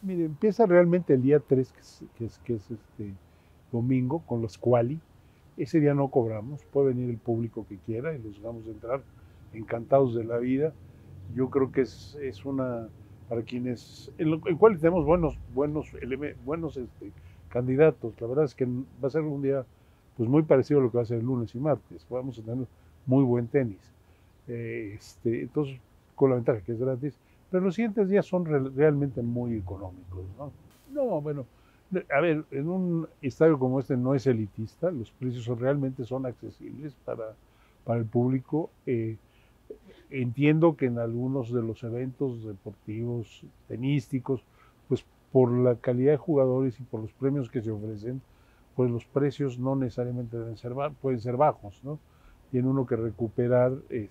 Mire, empieza realmente el día 3, que es domingo, con los quali. Ese día no cobramos, puede venir el público que quiera y los vamos a entrar encantados de la vida. Yo creo que es una, para quienes, en cual tenemos buenos candidatos. La verdad es que va a ser un día pues muy parecido a lo que va a ser el lunes y martes. Vamos a tener muy buen tenis. Entonces, con la ventaja que es gratis, pero los siguientes días son realmente muy económicos, ¿no? No, bueno, a ver, en un estadio como este no es elitista, los precios realmente son accesibles para el público. Entiendo que en algunos de los eventos deportivos, tenísticos, pues por la calidad de jugadores y por los premios que se ofrecen, pues los precios no necesariamente pueden ser bajos, ¿no? Tiene uno que recuperar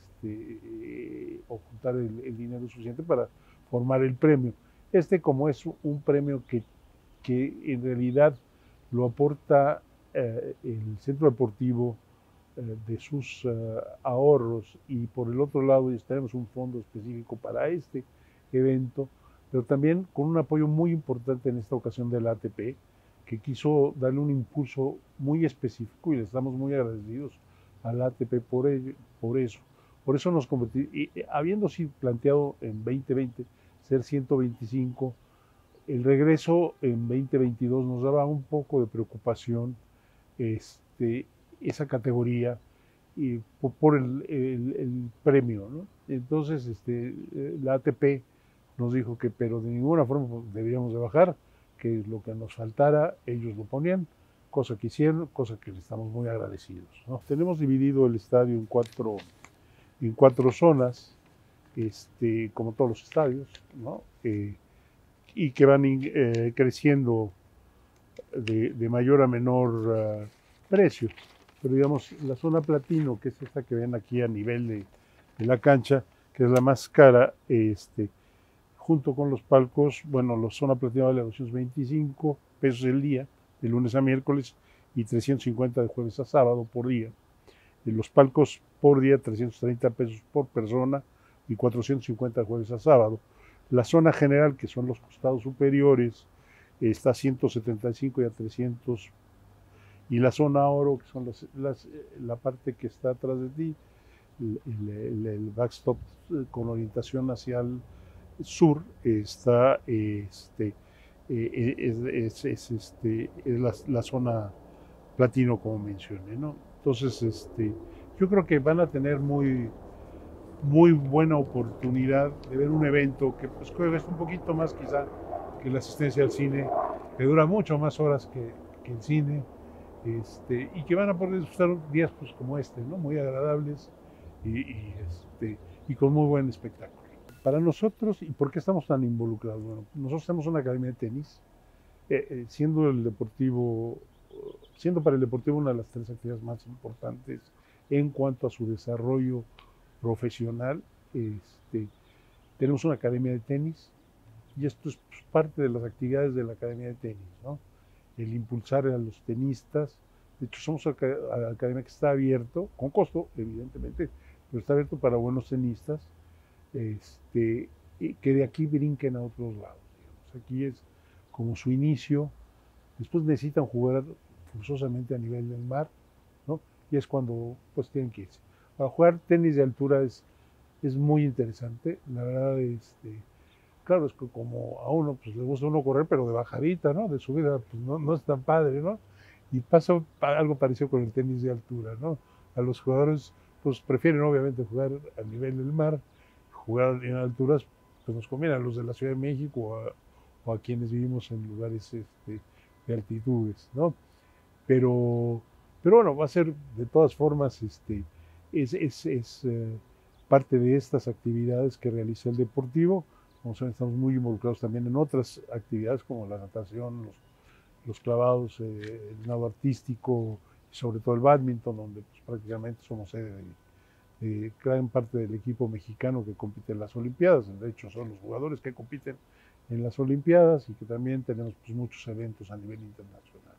o juntar el dinero suficiente para formar el premio. Como es un premio que en realidad lo aporta el centro deportivo de sus ahorros, y por el otro lado tenemos un fondo específico para este evento, pero también con un apoyo muy importante en esta ocasión del ATP, que quiso darle un impulso muy específico y le estamos muy agradecidos al ATP por eso. Por eso nos convertimos, habiendo sido planteado en 2020 ser 125, el regreso en 2022 nos daba un poco de preocupación esa categoría y por el premio, ¿no? Entonces la ATP nos dijo que pero de ninguna forma deberíamos de bajar, que lo que nos faltara ellos lo ponían, cosa que hicieron, cosa que les estamos muy agradecidos, ¿no? Tenemos dividido el estadio en cuatro zonas, como todos los estadios, ¿no? Y que van creciendo de mayor a menor precio. Pero digamos, la zona platino, que es esta que ven aquí a nivel de la cancha, que es la más cara, junto con los palcos, bueno, la zona platino vale 225 pesos el día, de lunes a miércoles, y 350 de jueves a sábado por día. Los palcos por día, 330 pesos por persona y 450 de jueves a sábado. La zona general, que son los costados superiores, está a 175 y a 300. Y la zona oro, que son la parte que está atrás de ti, el backstop con orientación hacia el sur, está es la zona platino, como mencioné, ¿no? Entonces, yo creo que van a tener muy buena oportunidad de ver un evento que pues cuesta un poquito más quizá que la asistencia al cine, que dura mucho más horas que el cine, y que van a poder disfrutar días pues como ¿no? Muy agradables y con muy buen espectáculo. Para nosotros, ¿y por qué estamos tan involucrados? Bueno, nosotros tenemos una academia de tenis, siendo siendo para el deportivo una de las tres actividades más importantes en cuanto a su desarrollo profesional. Tenemos una academia de tenis y esto es pues, parte de las actividades de la academia de tenis, ¿no? El impulsar a los tenistas. De hecho, somos una academia que está abierto, con costo, evidentemente, pero está abierto para buenos tenistas, que de aquí brinquen a otros lados. Digamos. Aquí es como su inicio, después necesitan jugar forzosamente a nivel del mar, ¿no? Y es cuando pues tienen que irse. Para jugar tenis de altura es muy interesante, la verdad, claro, es que como a uno pues le gusta correr, pero de bajadita, ¿no? De subida, pues no es tan padre, ¿no? Y pasa algo parecido con el tenis de altura, ¿no? A los jugadores pues prefieren obviamente jugar a nivel del mar, jugar en alturas, pues nos conviene a los de la Ciudad de México o a quienes vivimos en lugares de altitudes, ¿no? Pero, pero bueno, va a ser de todas formas, es parte de estas actividades que realiza el deportivo. Como saben, estamos muy involucrados también en otras actividades como la natación, los clavados, el nado artístico, y sobre todo el bádminton, donde pues, prácticamente somos sede de gran parte del equipo mexicano que compite en las Olimpiadas. De hecho, son los jugadores que compiten en las Olimpiadas y que también tenemos pues, muchos eventos a nivel internacional.